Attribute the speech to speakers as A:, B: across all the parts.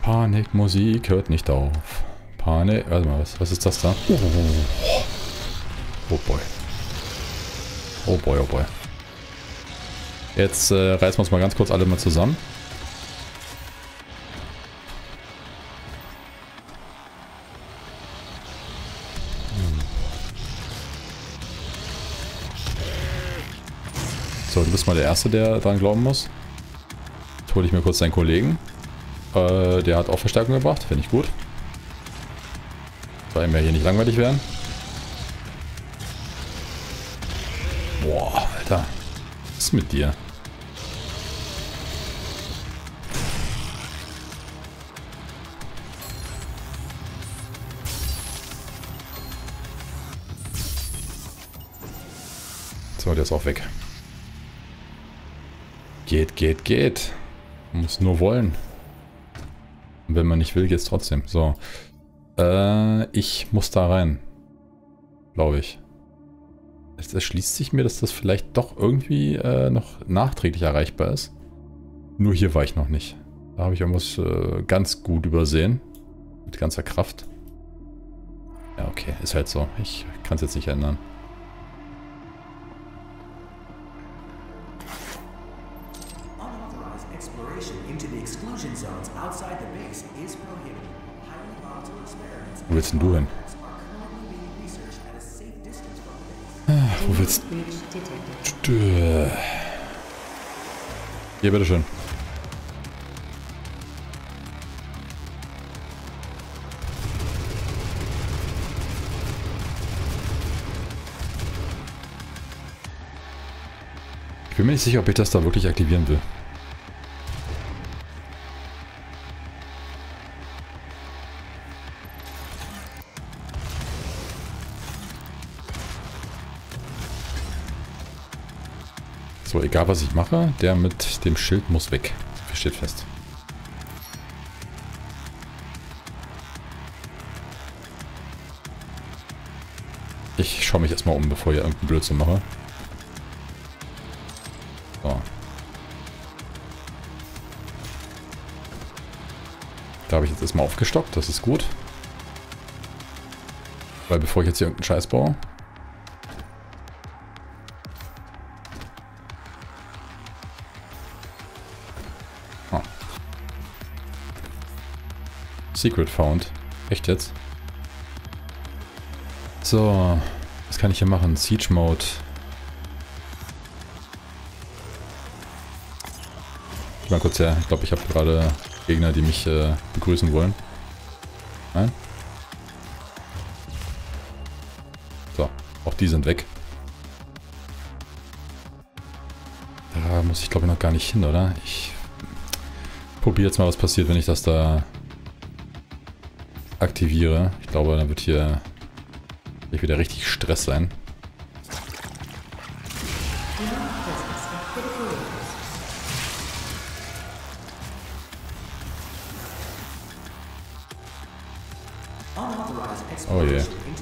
A: Panikmusik hört nicht auf. Panik. Warte mal, was ist das da? Oh boy. Oh boy, oh boy. Jetzt reißen wir uns mal ganz kurz alle mal zusammen. So, du bist mal der Erste, der dran glauben muss. Jetzt hole ich mir kurz deinen Kollegen. Der hat auch Verstärkung gebracht. Finde ich gut. Soll ihm ja hier nicht langweilig werden. Boah, Alter. Was ist mit dir? So, der ist auch weg. Geht. Man muss nur wollen. Und wenn man nicht will, geht's trotzdem. So. Ich muss da rein. Glaube ich. Es erschließt sich mir, dass das vielleicht doch irgendwie noch nachträglich erreichbar ist. Nur hier war ich noch nicht. Da habe ich irgendwas ganz gut übersehen. Mit ganzer Kraft. Ja, okay. Ist halt so. Ich kann es jetzt nicht ändern. Wo willst denn du hin? Wo willst du? Hier, bitteschön. Ich bin mir nicht sicher, ob ich das da wirklich aktivieren will. So, egal was ich mache, der mit dem Schild muss weg. Steht fest. Ich schaue mich erstmal um, bevor ich irgendeinen Blödsinn mache. So. Da habe ich jetzt erstmal aufgestockt, das ist gut. Weil bevor ich jetzt hier irgendeinen Scheiß baue. Oh. Secret found. Echt jetzt? So, was kann ich hier machen? Siege Mode. Ich mal kurz her. Ich glaube, ich habe gerade Gegner, die mich begrüßen wollen. Nein? So, auch die sind weg. Da muss ich glaube ich noch gar nicht hin, oder? Ich probiere jetzt mal, was passiert, wenn ich das da aktiviere. Ich glaube, dann wird hier wieder richtig Stress sein. Oh je.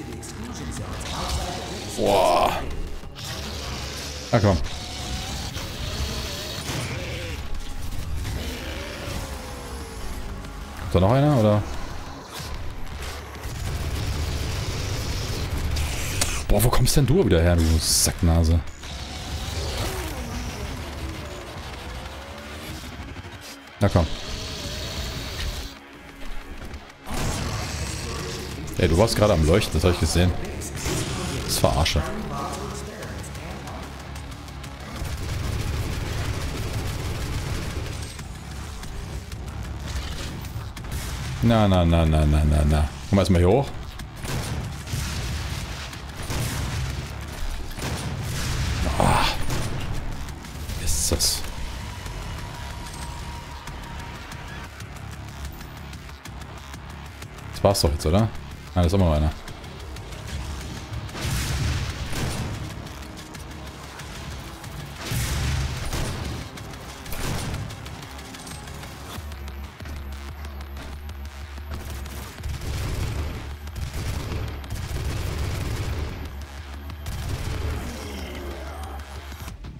A: Boah. Ah, komm. Kommt da noch einer, oder? Boah, wo kommst denn du wieder her, du Sacknase? Na komm. Ey, du warst gerade am Leuchten, das habe ich gesehen. Das ist Verarsche. Na. Komm erstmal hier hoch. Ah. Ist das. Das war's doch jetzt, oder? Ah, da ist auch mal einer.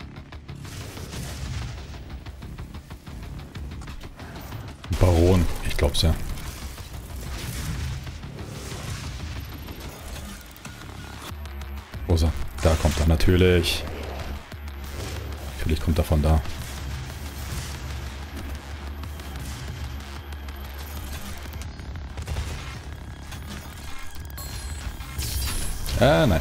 A: Baron. Ich glaub's ja. Wo ist er? Da kommt er, natürlich. Natürlich kommt er von da. Nein.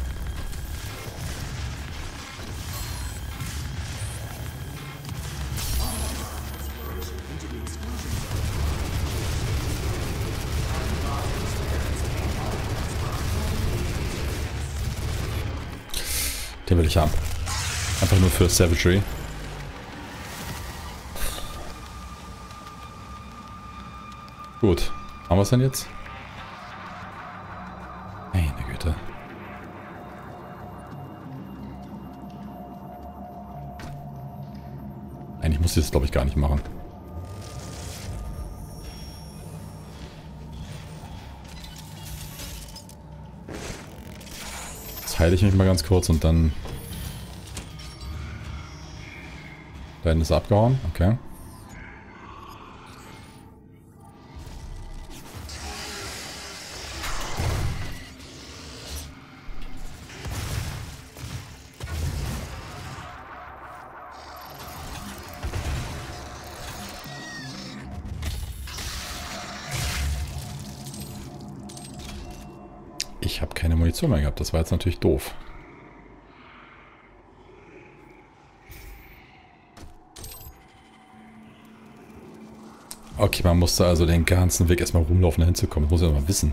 A: Den will ich haben. Einfach nur für Savagery. Gut. Haben wir es denn jetzt? Meine Güte. Eigentlich muss ich das, glaube ich, gar nicht machen. Jetzt heile ich mich mal ganz kurz und dann... Da hinten ist er abgehauen, okay. Ich habe keine Munition mehr gehabt, das war jetzt natürlich doof. Okay, man musste also den ganzen Weg erstmal rumlaufen, da hinzukommen. Das muss ich ja mal wissen.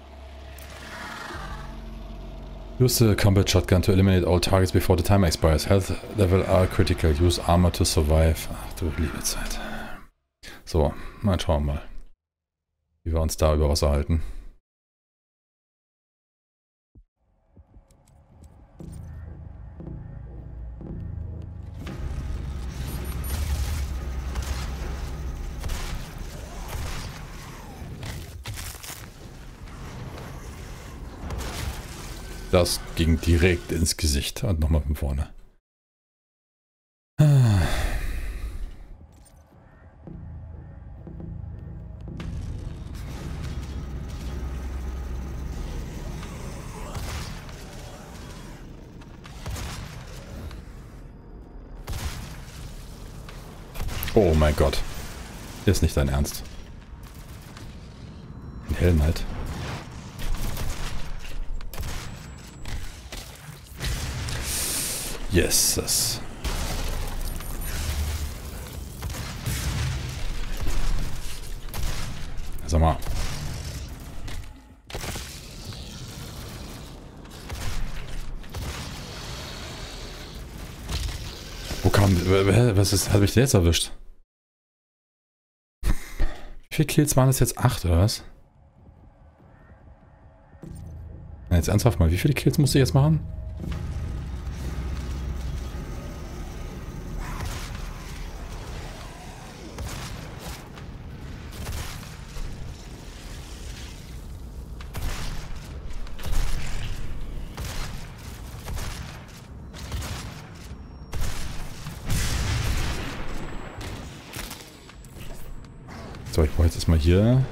A: Use the combat shotgun to eliminate all targets before the timer expires. Health level are critical. Use armor to survive. Ach du liebe Zeit. So, mal schauen wir mal, wie wir uns da über Wasser halten. Das ging direkt ins Gesicht. Und nochmal von vorne. Oh mein Gott. Ist nicht dein Ernst. Den Helm halt. Yes. Sag mal. Wo kam... Was ist... Habe ich den jetzt erwischt? Wie viele Kills waren das jetzt? 8 oder was? Na, jetzt ernsthaft mal. Wie viele Kills musste ich jetzt machen? So, ich brauche jetzt erstmal hier.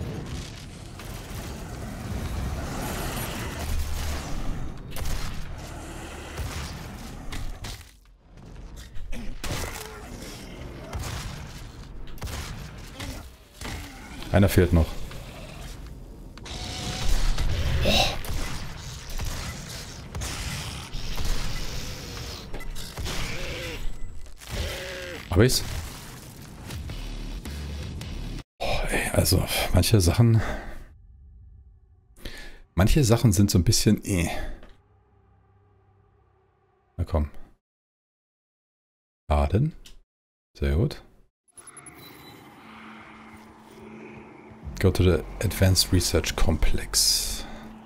A: Einer fehlt noch. Hab ich's? Also, manche Sachen sind so ein bisschen Na komm. Laden. Sehr gut. Go to the Advanced Research Complex.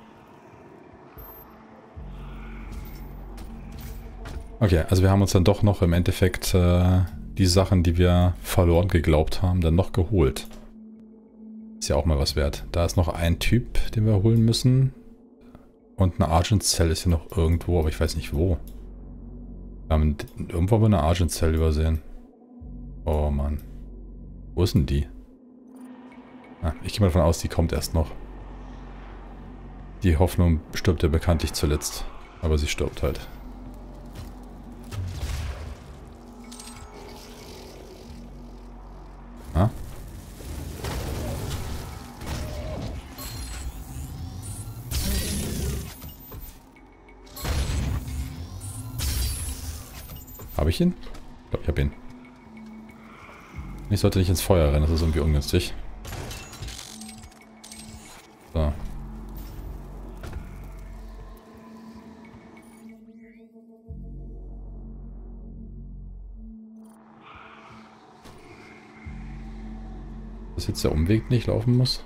A: Okay, also wir haben uns dann doch noch im Endeffekt die Sachen, die wir verloren geglaubt haben, dann noch geholt. Ist ja auch mal was wert. Da ist noch ein Typ, den wir holen müssen. Und eine Argent Cell ist ja noch irgendwo, aber ich weiß nicht wo. Wir haben irgendwo eine Argent Cell übersehen. Oh Mann. Wo ist denn die? Ich gehe mal davon aus, die kommt erst noch. Die Hoffnung stirbt ja bekanntlich zuletzt. Aber sie stirbt halt. Ah? Habe ich ihn? Ich glaube, ich habe ihn. Ich sollte nicht ins Feuer rennen, das ist irgendwie ungünstig. So. Dass jetzt der Umweg nicht laufen muss.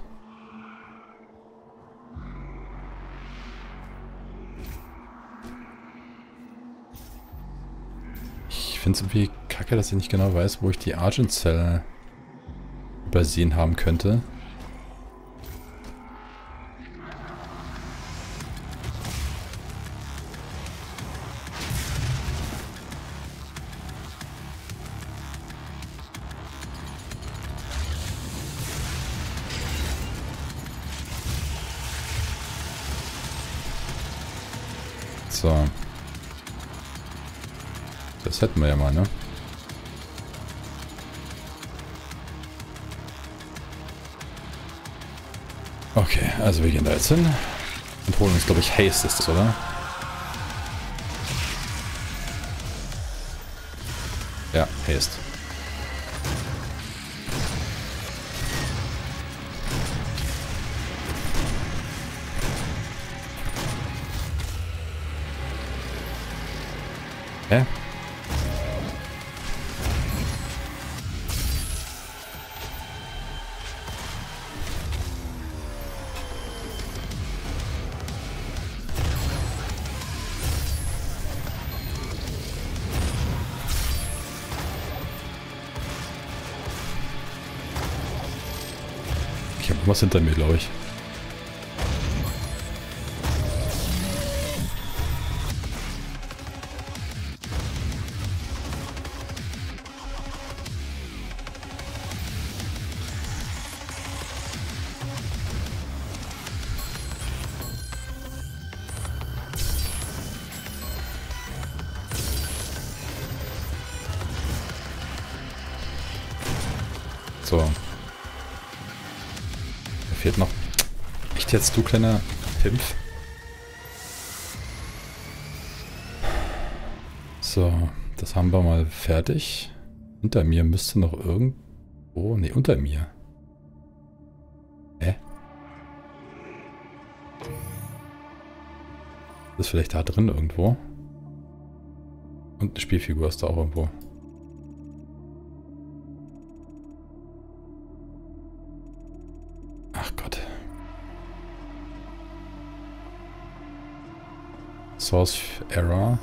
A: Ich finde es irgendwie kacke, dass ich nicht genau weiß, wo ich die Argent Cell übersehen haben könnte. So. Das hätten wir ja mal, ne? Okay, also wir gehen da jetzt hin und holen uns, glaube ich, Haste ist das, oder? Ja, Haste. Hä? Ich habe was hinter mir, glaube ich. So. Da fehlt noch. Echt jetzt, du kleiner Pimpf? So, das haben wir mal fertig. Hinter mir müsste noch irgendwo... Ne, unter mir. Hä? Das ist vielleicht da drin irgendwo. Und eine Spielfigur ist da auch irgendwo. Ach Gott. Source Error.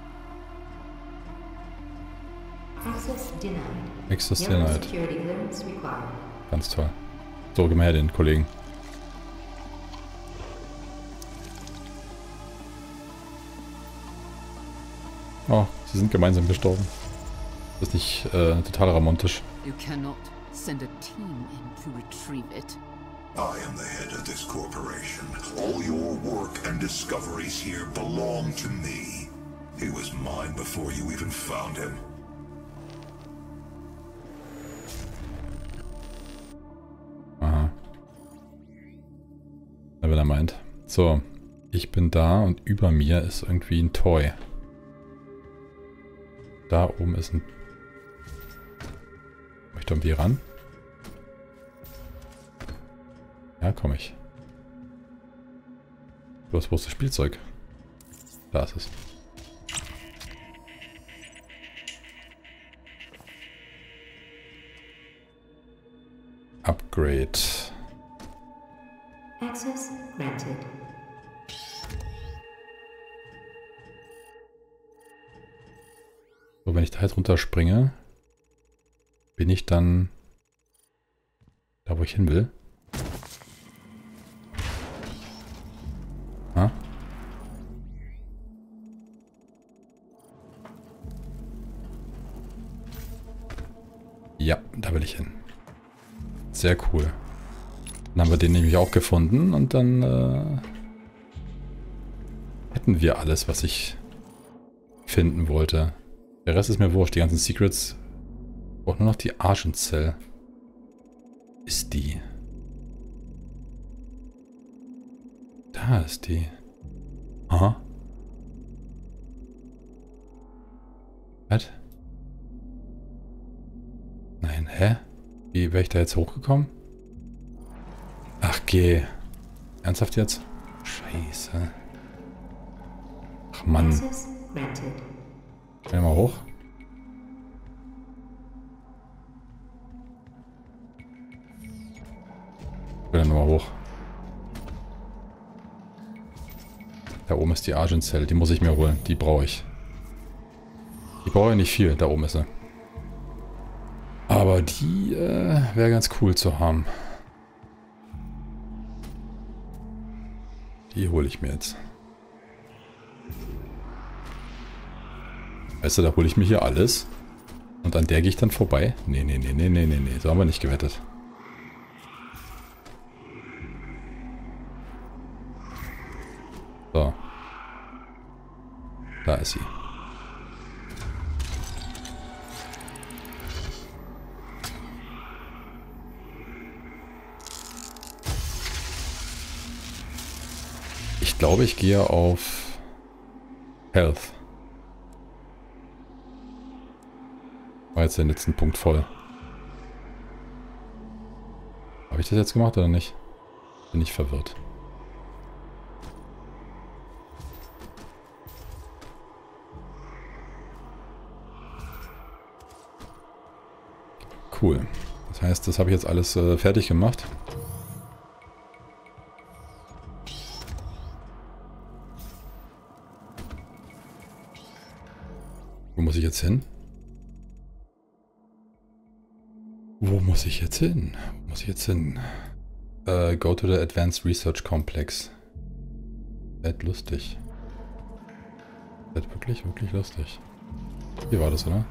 A: Access denied. Ganz toll. So, gib mal her den Kollegen. Oh, sie sind gemeinsam gestorben. Das ist nicht total romantisch.
B: You cannot send a team in to retrieve it.
C: I am the head of this corporation. All your work and discoveries here belong to me. He was mine before you even found him.
A: Aha. Wenn er meint. So, ich bin da und über mir ist irgendwie ein Toy. Da oben ist ein... Möchte irgendwie ran? Ja, komme ich. Bloß wo ist das Spielzeug? Da ist es. Upgrade.
D: Access granted.
A: So, wenn ich da jetzt runterspringe, bin ich dann da, wo ich hin will. Ha? Ja, da will ich hin. Sehr cool. Dann haben wir den nämlich auch gefunden und dann hätten wir alles, was ich finden wollte. Der Rest ist mir wurscht. Die ganzen Secrets. Ich brauche nur noch die Argent Cell. Ist die? Da ist die. Aha. Was? Nein, hä? Wie wäre ich da jetzt hochgekommen? Ach, geh. Ernsthaft jetzt? Scheiße. Ach, Mann. Geh mal hoch. Ich will dann nur mal hoch. Da oben ist die Argent Cell. Die muss ich mir holen. Die brauche ich. Die brauche ich nicht viel. Da oben ist sie. Aber die wäre ganz cool zu haben. Die hole ich mir jetzt. Weißt du, da hole ich mir hier alles. Und an der gehe ich dann vorbei. Nee. So haben wir nicht gewettet. So. Da ist sie. Ich glaube, ich gehe auf Health. War jetzt der letzten Punkt voll. Habe ich das jetzt gemacht oder nicht? Bin ich verwirrt. Cool. Das heißt, das habe ich jetzt alles fertig gemacht. Wo muss ich jetzt hin? Wo muss ich jetzt hin? Wo muss ich jetzt hin? Go to the Advanced Research Complex. Wird lustig. Wird wirklich lustig. Hier war das, oder?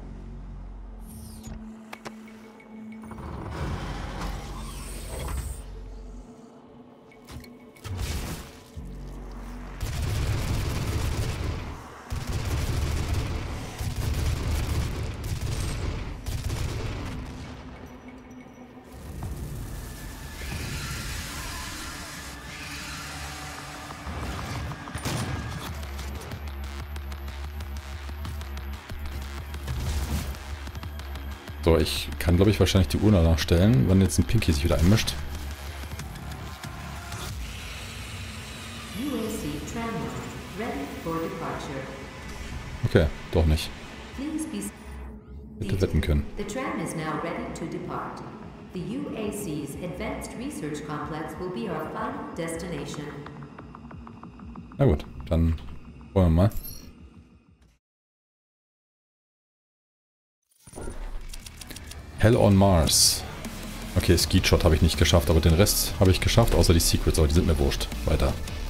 A: So, ich kann, glaube ich, wahrscheinlich die Uhr nachstellen, wann jetzt ein Pinky sich wieder einmischt. Okay, doch nicht. Hätte wetten können.
D: The tram is now ready to depart. The UAC's Advanced Research Complex will be our final destination.
A: Na gut, dann wollen wir mal. Hell on Mars. Okay, Skeet Shot habe ich nicht geschafft, aber den Rest habe ich geschafft, außer die Secrets, aber die sind mir wurscht. Weiter.